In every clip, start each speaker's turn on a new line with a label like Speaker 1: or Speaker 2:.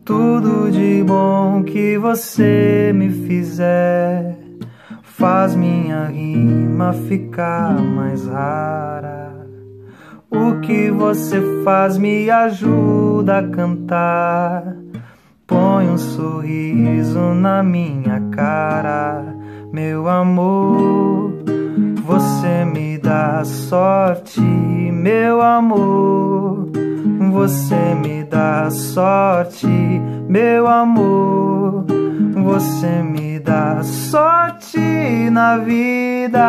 Speaker 1: Tudo de bom que você me fizer faz minha rima ficar mais rara. O que você faz me ajuda a cantar, põe um sorriso na minha cara. Meu amor, você me dá sorte. Meu amor, você me dá sorte. Meu amor, você me dá sorte na vida.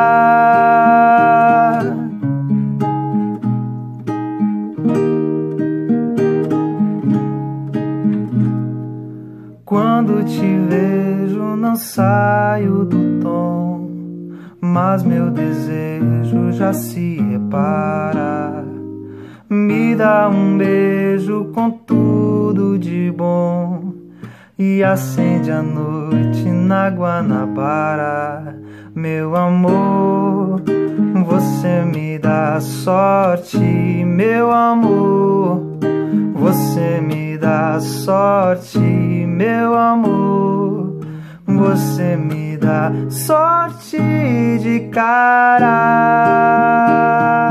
Speaker 1: Quando te vejo não saio do tom, mas meu desejo já se repara. Me dá um beijo com tudo de bom e acende a noite na Guanabara. Meu amor, você me dá sorte. Meu amor, você me dá sorte. Meu amor, você me dá sorte de cara.